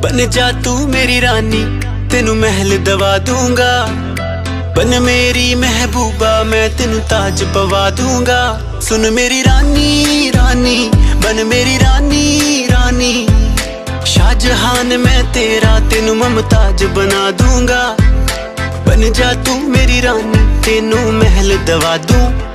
बन जा तू मेरी रानी, तेनू महल दवा दूंगा। बन मेरी महबूबा, मैं तेनू ताज पवा दूंगा। सुन मेरी रानी रानी, बन मेरी रानी रानी। शाहजहान मैं तेरा, तेनू मुमताज बना दूंगा। बन जा तू मेरी रानी, तेनू महल दवा दूं।